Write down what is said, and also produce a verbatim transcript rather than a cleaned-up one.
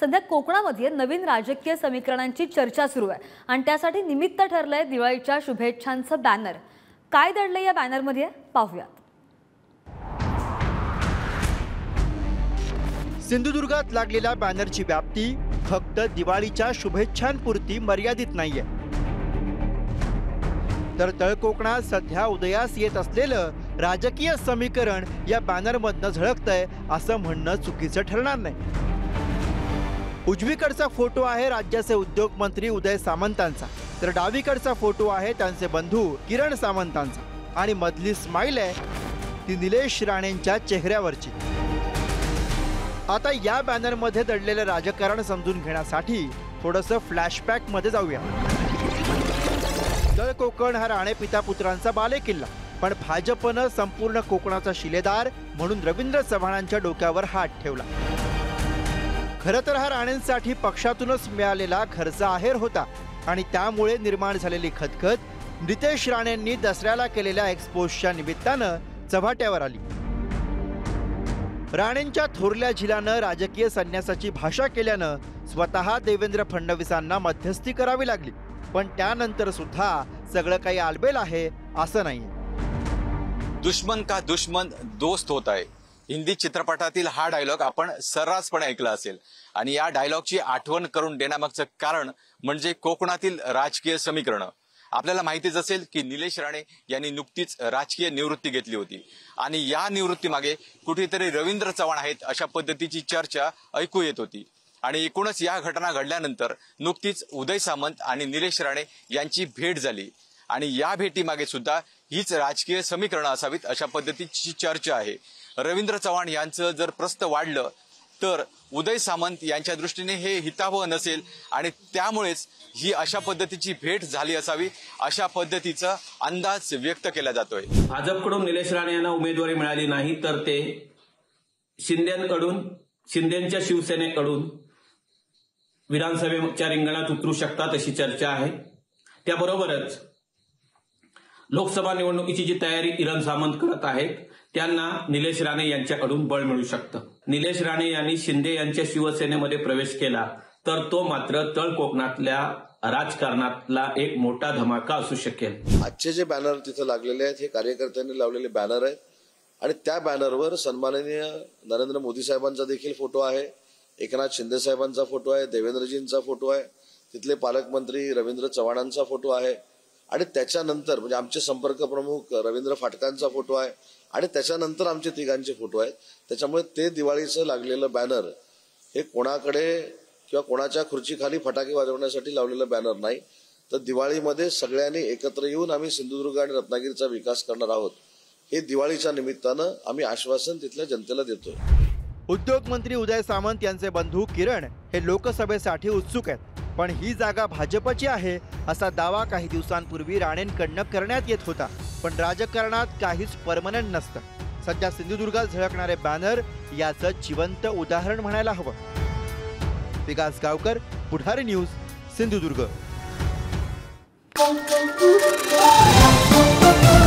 सध्या कोकणामध्ये नवीन राजकीय समीकरणांची चर्चा सुरू आहे आणि त्यासाठी निमित्त ठरलंय दिवाळीच्या शुभेच्छांचं बॅनर। काय दडलंय या बॅनरमध्ये पाहूयात। सिंधुदुर्गात लागलेल्या बॅनरची व्याप्ती फक्त दिवाळीच्या शुभेच्छांपुरती मर्यादित नाहीये, तर तळ कोकणात सध्या उदयास येत असलेलं राजकीय समीकरण या बॅनरमधनं झळकतंय असं म्हणणं चुकीचं ठरणार नाही। उजवीकडचा फोटो आहे राज्याचे उद्योग मंत्री उदय सामंतांचा, तर डावीकडचा फोटो आहे त्यांचे बंधू किरण सामंतांचा आणि मधली स्माइल आहे ती निलेश राणेंच्या चेहऱ्यावरची। आता या बॅनरमध्ये दडलेलं राजकारण समजून घेण्यासाठी थोडंसं फ्लॅशबॅक मध्ये जाऊया। तळ कोकण हा राणे पिता पुत्रांचा बालेकिल्ला, पण भाजपनं संपूर्ण कोकणाचा शिलेदार म्हणून रवींद्र चव्हाणांच्या डोक्यावर हात ठेवला। खरं तर हा राणेंसाठी पक्षातूनच मिळालेला घरचा आहेर होता आणि त्यामुळे निर्माण झालेली खतखत नितेश राणेंनी दसऱ्याला केलेल्या एक्सपोजच्या निमित्तानं चव्हाट्यावर आली। राणेंच्या थोरल्या झिलानं राजकीय संन्यासाची भाषा केल्यानं स्वतः देवेंद्र फडणवीसांना मध्यस्थी करावी लागली, पण त्यानंतर सुद्धा सगळं काही आलबेल आहे असं नाहीये। दुश्मन का दुश्मन दोस्त होता है, हिंदी चित्रपटातील हा डायलॉग आपण सर्रासपणे ऐकला असेल आणि या डायलॉगची आठवण करून देण्यामागचं कारण म्हणजे कोकणातील राजकीय समीकरण। आपल्याला माहितीच असेल की निलेश राणे यांनी नुकतीच राजकीय निवृत्ती घेतली होती आणि या निवृत्तीमागे कुठेतरी रवींद्र चव्हाण आहेत अशा पद्धतीची चर्चा ऐकू येत होती आणि एकूणच या घटना घडल्यानंतर नुकतीच उदय सामंत आणि निलेश राणे यांची भेट झाली आणि या भेटीमागे सुद्धा हीच राजकीय समीकरण असावीत अशा पद्धतीची चर्चा आहे। रवींद्र चव्हाण यांचं जर प्रस्त वाढलं तर उदय सामंत यांच्या दृष्टीने हे हितावह नसेल आणि त्यामुळेच ही अशा पद्धतीची भेट झाली असावी अशा पद्धतीचा अंदाज व्यक्त केला जातोय। भाजपकडून निलेश राणे यांना उमेदवारी मिळाली नाही तर ते शिंदेकडून शिंदेच्या शिवसेनेकडून विधानसभेच्या रिंगणात उतरू शकतात अशी चर्चा आहे। त्याबरोबरच लोकसभा निवडणुकीची जी तयारी किरण सामंत करत आहेत त्यांना निलेश राणे यांच्याकडून बळ मिळू शकतं। निलेश राणे यांनी शिंदे यांच्या शिवसेनेमध्ये प्रवेश केला तर तो मात्र तळ कोकणातल्या राजकारणातला एक मोठा धमाका असू शकेल। आजचे जे बॅनर तिथे लागलेले आहेत हे कार्यकर्त्यांनी लावलेले बॅनर आहेत आणि त्या बॅनरवर सन्माननीय नरेंद्र मोदी साहेबांचा देखील फोटो आहे, एकनाथ शिंदे साहेबांचा फोटो आहे, देवेंद्रजींचा फोटो आहे, तिथले पालकमंत्री रवींद्र चव्हाणांचा फोटो आहे आणि त्याच्यानंतर म्हणजे आमचे संपर्क प्रमुख रवींद्र फाटकांचा फोटो आहे आणि त्याच्यानंतर आमचे तिघांचे फोटो आहेत। त्याच्यामुळे ते दिवाळीचं लागलेलं बॅनर हे कोणाकडे किंवा कोणाच्या खुर्चीखाली फटाके वाजवण्यासाठी लावलेलं बॅनर नाही, तर दिवाळीमध्ये सगळ्यांनी एकत्र येऊन आम्ही सिंधुदुर्ग आणि रत्नागिरीचा विकास करणार आहोत हे दिवाळीच्या निमित्तानं आम्ही आश्वासन तिथल्या जनतेला देतोय। उद्योग मंत्री उदय सामंत यांचे बंधू किरण हे लोकसभेसाठी उत्सुक आहेत, पण ही जागा भाजपची आहे असा दावा काही दिवसांपूर्वी राणेंकडनं करण्यात येत होता, पण राजकारणात काहीच परमनंट नसतं। सध्या सिंधुदुर्गात झळकणारे बॅनर याचं जिवंत उदाहरण म्हणायला हवं। विकास गावकर, पुढारी न्यूज, सिंधुदुर्ग।